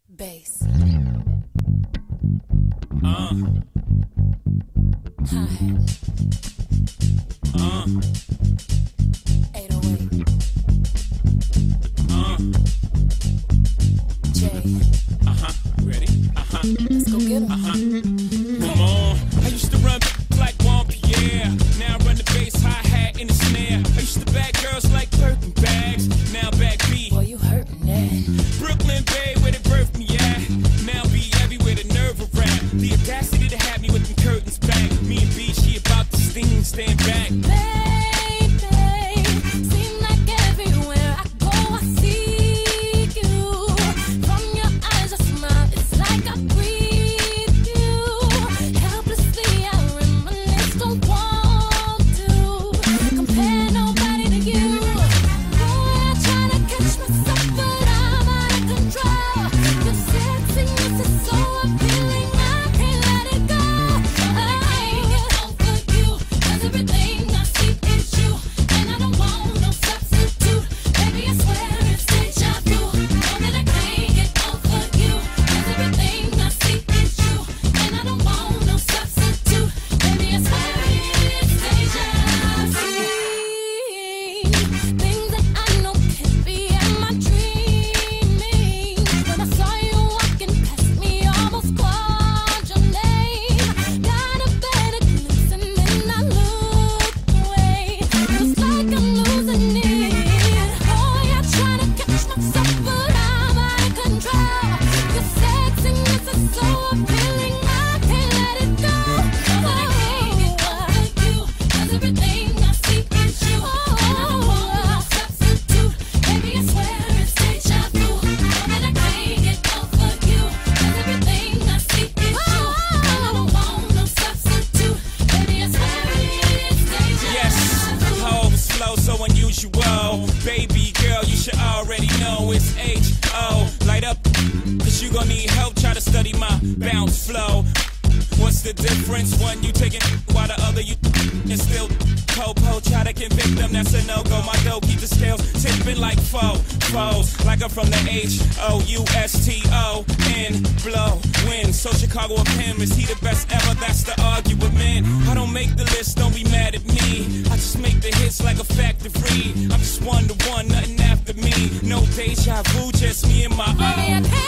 Bass. Hi. 808. J. Ready? Let's go get 'em. Come on. I used to run like Juan Pierre. Now I run the bass, hi-hat, and the snare. I used to bag girls like Birkin bags. Now back B. Boy, you hurtin' that. Brooklyn Bay, where they birthed me at. Now be everywhere, the nerve of rap. The audacity to have me with them curtains back. Me and B, she about to sting, stand back. Baby, seem like everywhere I go, I see you. From your eyes, I smile, it's like I breathe you. Helplessly, I reminisce, don't want to compare nobody to you. Boy, I try to catch myself, but I'm out of control. Your sexiness is so appealing, I can't let it go. I can't get over you, 'cause everything I see is you, and I don't want no substitute. Baby, I swear it's deja vu. Know that I can't get over you, 'cause everything I see is you, and I don't want no substitute. Baby, I swear it's deja vu. Things that I know can't be, am I dreaming? When I saw you walking past me, almost called your name. Got a better glimpse and then I looked away. Feels like I'm losing it. Boy, I try to catch myself, but I'm out of control. Your sexiness is so appealing, I can't let it go. I can't get over you, 'cause everything I see is you, and I don't want no substitute. Baby, I swear it's deja vu. Know that I can't get over you, 'cause everything I see is you, and I don't want no substitute. Baby, I swear it's deja Yes, vu. home slow, so unusual. Baby girl, you should already know it's H.O. Light up, 'cause you gon' need help. Try to study my bounce flow. What's the difference? One you taking while the other you and still po-po. Try to convict them, that's a no-go. My dough keep the scales tipping like foes. Like I'm from the H-O-U-S-T-O-N. Blow, win. So Chicago of him, is he the best ever? That's the argument. I don't make the list, don't be mad at me. I just make the hits like a factory. I'm just one to one, nothing after me. No deja vu, just me and my Baby, I can't